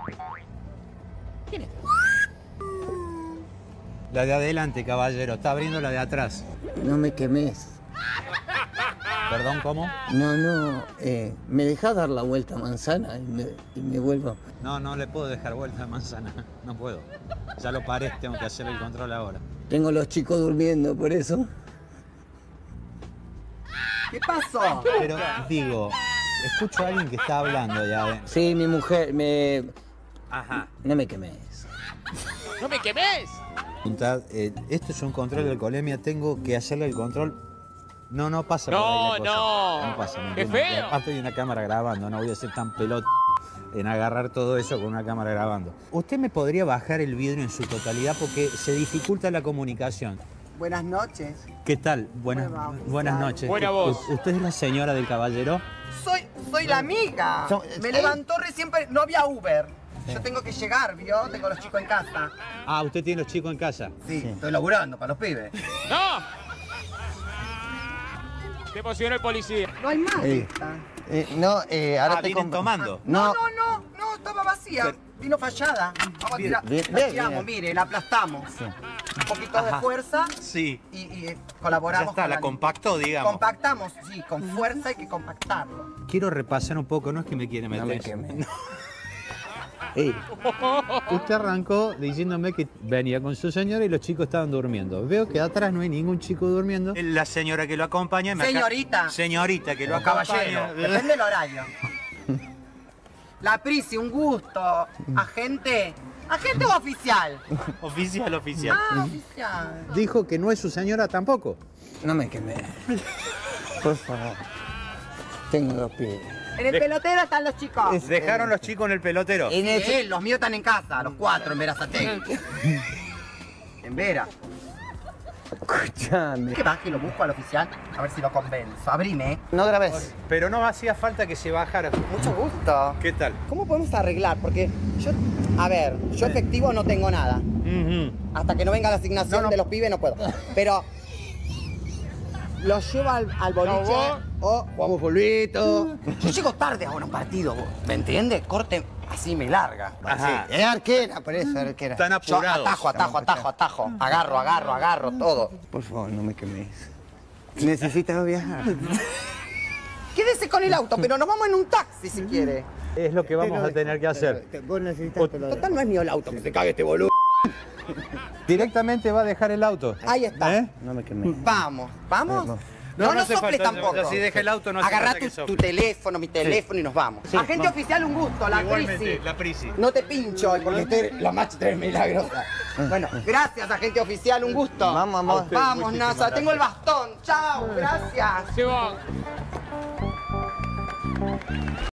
¿Quién es? La de adelante, caballero. Está abriendo la de atrás. No me quemes. ¿Perdón, cómo? No, ¿me dejás dar la vuelta a manzana y me vuelvo? No, no le puedo dejar vuelta a manzana. No puedo. Ya lo paré, tengo que hacer el control ahora. Tengo los chicos durmiendo, por eso. ¿Qué pasó? Pero digo, escucho a alguien que está hablando ya. Sí, mi mujer, Ajá. No me quemes. ¡No me quemes! Esto es un control de alcoholemia, tengo que hacerle el control. No pasa por ahí la cosa. No pasa. ¡Qué feo! Aparte hay una cámara grabando, no voy a ser tan pelota en agarrar todo eso con una cámara grabando. ¿Usted me podría bajar el vidrio en su totalidad porque se dificulta la comunicación? Buenas noches. ¿Qué tal? Buenas noches. Buena voz. ¿Usted es la señora del caballero? Soy la amiga. Me levantó recién, no había Uber. Yo tengo que llegar, ¿vio? Tengo a los chicos en casa. Ah, ¿usted tiene los chicos en casa? Sí, estoy laburando para los pibes. ¡No! Te emocionó el policía. No hay más. Ahora ¿vienen tomando? No, estaba vacía. Vino fallada. Vamos a tirar. La tiramos, mire, la aplastamos. Un poquito de fuerza Sí. y colaboramos. Ya está, con la compactó, digamos. Compactamos, sí, con fuerza hay que compactarlo. Quiero repasar un poco, no es que me quiere meter. No me quemes. Usted arrancó diciéndome que venía con su señora y los chicos estaban durmiendo. Veo que atrás no hay ningún chico durmiendo. La señora que lo acompaña... Señorita. Señorita que lo O acompaña. caballero, depende del horario. La Prisi, un gusto. ¿Agente o oficial? Oficial. Oficial. Dijo que no es su señora tampoco. No me quemes. Por favor. Tengo los pies. En el pelotero están los chicos. Dejaron los chicos en el pelotero. Sí, los míos están en casa, los 4 en Verazategui. En Vera. Escuchame. Que baje y lo busco al oficial, a ver si lo convenzo. Abrime. No grabes. Pero no hacía falta que se bajara. Mucho gusto. ¿Qué tal? ¿Cómo podemos arreglar? Porque yo efectivo no tengo nada. Hasta que no venga la asignación de los pibes no puedo. Pero los llevo al boliche o jugamos polvito. Yo llego tarde a un partido, ¿me entiendes? Corte así me larga. Ajá. Es arquera, por eso, arquera. Están Yo apurados. atajo. Agarro todo. Por favor, no me quemes. Necesitas viajar. Quédese con el auto, pero nos vamos en un taxi si quiere. Es lo que vamos a tener que hacer. Vos necesitas Total no es mío el auto, que se cague este boludo. Directamente va a dejar el auto. Ahí está. ¿Eh? No me quemes. Vamos. No hace soples falta, tampoco. si deja el auto no hace Agarrá falta que tu sople. teléfono, mi teléfono y nos vamos. Agente oficial, un gusto, la Prisi. la Prisi. No te pincho, porque estoy la match 3 milagrosa. Bueno, gracias, agente oficial, un gusto. Vamos. Vamos, NASA, tengo el bastón. Chao, gracias. Se va.